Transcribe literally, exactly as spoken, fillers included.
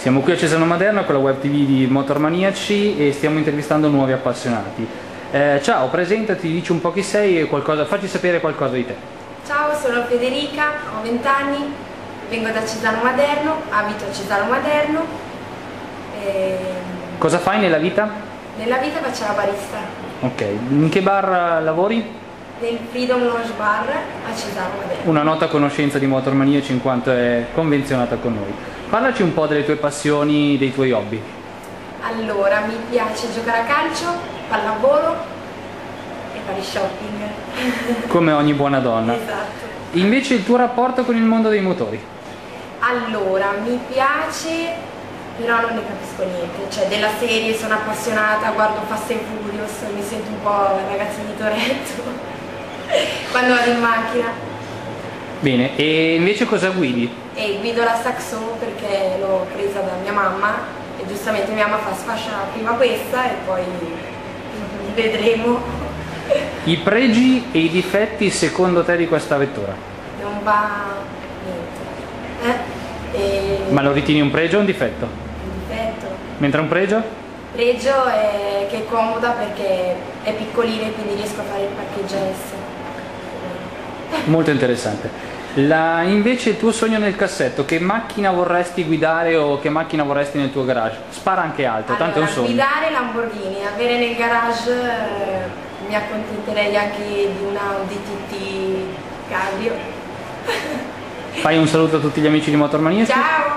Siamo qui a Cesano Maderno con la web tivù di Motormaniaci e stiamo intervistando nuovi appassionati. Eh, ciao, presentati, dici un po' chi sei e qualcosa, facci sapere qualcosa di te. Ciao, sono Federica, ho venti anni, vengo da Cesano Maderno, abito a Cesano Maderno. E... Cosa fai nella vita? Nella vita faccio la barista. Ok, in che bar lavori? Nel Freedom Lounge Bar a Cesano Maderno. Una nota conoscenza di Motormaniaci in quanto è convenzionata con noi. Parlaci un po' delle tue passioni, dei tuoi hobby. Allora, mi piace giocare a calcio, pallavolo e fare shopping. Come ogni buona donna. Esatto. Invece il tuo rapporto con il mondo dei motori? Allora, mi piace, però non ne capisco niente. Cioè, della serie sono appassionata, guardo Fast and Furious, mi sento un po' ragazzi di Toretto quando vado in macchina. Bene, e invece cosa guidi? E guido la Saxo perché l'ho presa da mia mamma e giustamente mia mamma fa sfascia prima questa e poi vedremo. I pregi e i difetti secondo te di questa vettura? Non va niente. Eh? E... Ma lo ritieni un pregio o un difetto? Un difetto. Mentre un pregio? Pregio è che è comoda perché è piccolina e quindi riesco a fare il parcheggio adesso. Molto interessante. La, invece il tuo sogno nel cassetto, che macchina vorresti guidare o che macchina vorresti nel tuo garage? Spara anche alto, Allora, tanto è un sogno. guidare Lamborghini, avere nel garage eh, mi accontenterei anche di una Audi T T Cabrio. Fai un saluto a tutti gli amici di Motormaniaci. Ciao!